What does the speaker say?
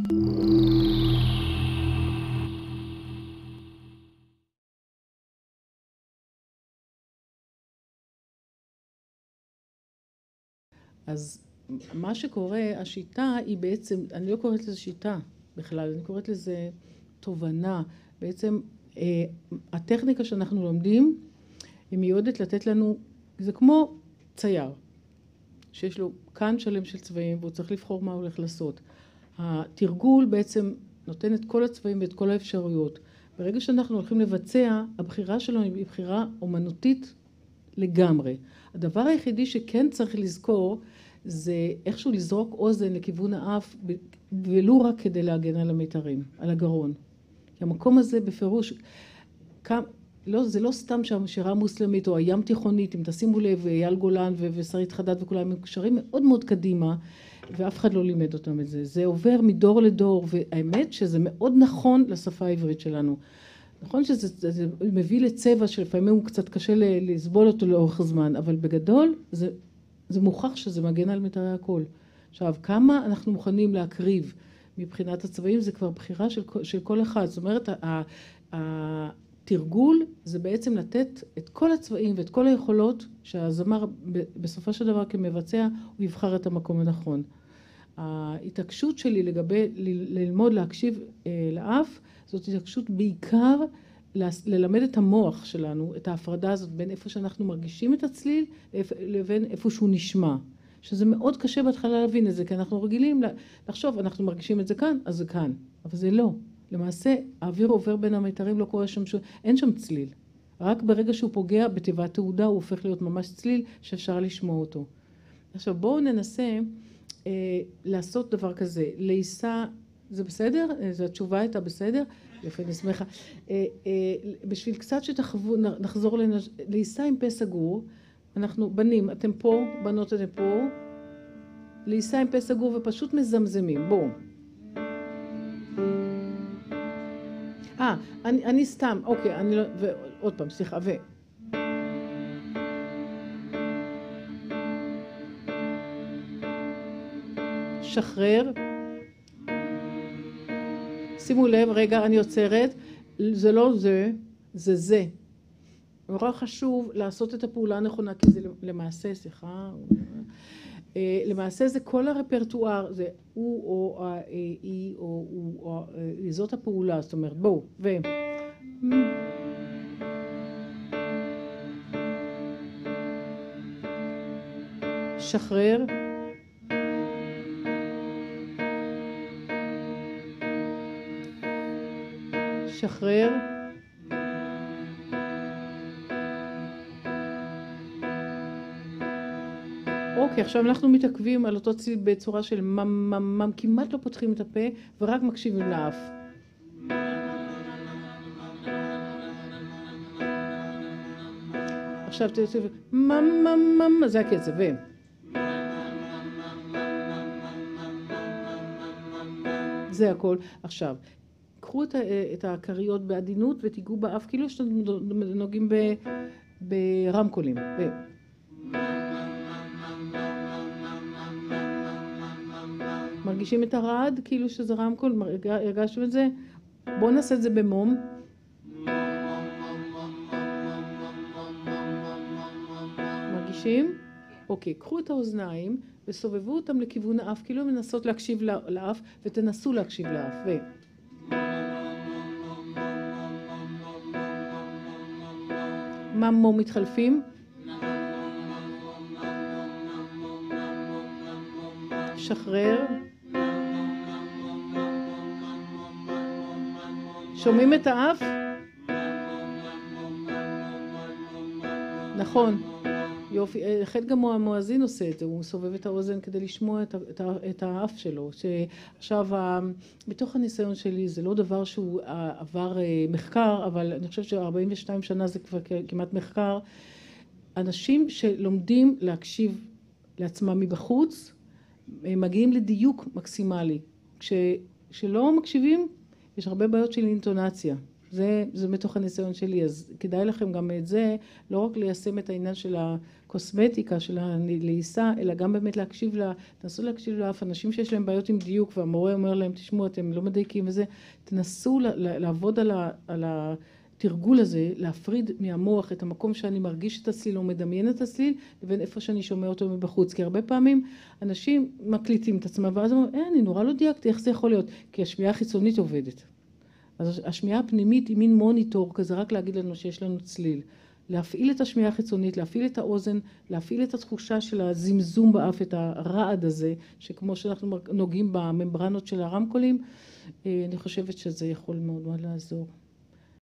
אז מה שקורה, השיטה היא בעצם, אני לא קוראת לזה שיטה בכלל, אני קוראת לזה תובנה. בעצם הטכניקה שאנחנו לומדים היא מיועדת לתת לנו, זה כמו צייר, שיש לו כאן שלם של צבעים והוא צריך לבחור מה הוא הולך לעשות. התרגול בעצם נותן את כל הצבעים ואת כל האפשרויות. ברגע שאנחנו הולכים לבצע, הבחירה שלנו היא בחירה אומנותית לגמרי. הדבר היחידי שכן צריך לזכור זה איכשהו לזרוק אוזן לכיוון האף, ולא רק כדי להגן על המיתרים, על הגרון. כי המקום הזה בפירוש, זה לא סתם שהשירה המוסלמית או הים תיכונית, אם תשימו לב, אייל גולן ושרית חדד וכולם, הם קשרים מאוד מאוד קדימה, ואף אחד לא לימד אותם את זה. זה עובר מדור לדור, והאמת שזה מאוד נכון לשפה העברית שלנו. נכון שזה מביא לצבע שלפעמים הוא קצת קשה לסבול אותו לאורך הזמן, אבל בגדול זה מוכח שזה מגן על מיתרי הקול. עכשיו, כמה אנחנו מוכנים להקריב מבחינת הצבעים, זה כבר בחירה של כל אחד. זאת אומרת, התרגול זה בעצם לתת את כל הצבעים ואת כל היכולות שהזמר בסופו של דבר כמבצע, הוא יבחר את המקום הנכון. ההתעקשות שלי לגבי ללמוד להקשיב לאף, זאת התעקשות בעיקר ללמד את המוח שלנו, את ההפרדה הזאת בין איפה שאנחנו מרגישים את הצליל לבין איפה שהוא נשמע. שזה מאוד קשה בהתחלה להבין את זה, כי אנחנו רגילים לחשוב, אנחנו מרגישים את זה כאן, אז זה כאן. אבל זה לא. למעשה, האוויר עובר בין המיתרים, לא קורה שם, אין שם צליל. רק ברגע שהוא פוגע בתיבת תעודה, הוא הופך להיות ממש צליל שאפשר לשמוע אותו. עכשיו, בואו ננסה לעשות דבר כזה. לעיסה, זה בסדר? זו התשובה הייתה בסדר? יפה, אני שמחה. בשביל קצת שנחזור לעיסה עם פה סגור, אנחנו בנים, אתם פה, בנות אתם פה, לעיסה עם פה סגור ופשוט מזמזמים. בואו. אני סתם, אוקיי, אני לא, ועוד פעם, סליחה, שחרר. שימו לב, רגע, אני עוצרת, זה לא זה, זה זה. נורא חשוב לעשות את הפעולה הנכונה, כי זה למעשה, סליחה, למעשה זה כל הרפרטואר, זה הוא או היא או הוא או זאת הפעולה, זאת אומרת, בואו, שחרר. שחרר. אוקיי, עכשיו אנחנו מתעכבים על אותו צליל בצורה של ממ, כמעט לא פותחים את הפה ורק מקשיבים לאף. עכשיו תעשו ממ, זה הקצב, זה הכל. עכשיו, קחו את הקריות בעדינות ותיגעו באף כאילו שאתם נוגעים ברמקולים. מרגישים את הרעד כאילו שזה רמקול? הרגשתם את זה? בואו נעשה את זה במום. מרגישים? אוקיי, קחו את האוזניים וסובבו אותם לכיוון האף, כאילו מנסות להקשיב לאף ותנסו להקשיב לאף. ממום מתחלפים. שחרר. שומעים את האף? נכון. יופי. חלק גם המואזין עושה את זה, הוא מסובב את האוזן כדי לשמוע את האף שלו. שעכשיו, בתוך הניסיון שלי, זה לא דבר שהוא עבר מחקר, אבל אני חושב ש42 שנה זה כבר כמעט מחקר. אנשים שלומדים להקשיב לעצמם מבחוץ, מגיעים לדיוק מקסימלי. כשלא מקשיבים, יש הרבה בעיות של אינטונציה. זה מתוך הניסיון שלי, אז כדאי לכם גם את זה, לא רק ליישם את העניין של הקוסמטיקה, של הלעיסה, אלא גם באמת להקשיב תנסו להקשיב לאף אנשים שיש להם בעיות עם דיוק, והמורה אומר להם, תשמעו, אתם לא מדייקים וזה, תנסו לעבוד על התרגול הזה, להפריד מהמוח את המקום שאני מרגיש את הצליל או מדמיין את הצליל, לבין איפה שאני שומע אותו מבחוץ. כי הרבה פעמים אנשים מקליטים את עצמם, ואז אומרים, אני נורא לא דייקתי, איך זה יכול להיות? כי השמיעה החיצונית עובדת. אז השמיעה הפנימית היא מין מוניטור כזה, רק להגיד לנו שיש לנו צליל. להפעיל את השמיעה החיצונית, להפעיל את האוזן, להפעיל את התחושה של הזמזום באף, את הרעד הזה, שכמו שאנחנו נוגעים בממברנות של הרמקולים, אני חושבת שזה יכול מאוד מאוד לעזור.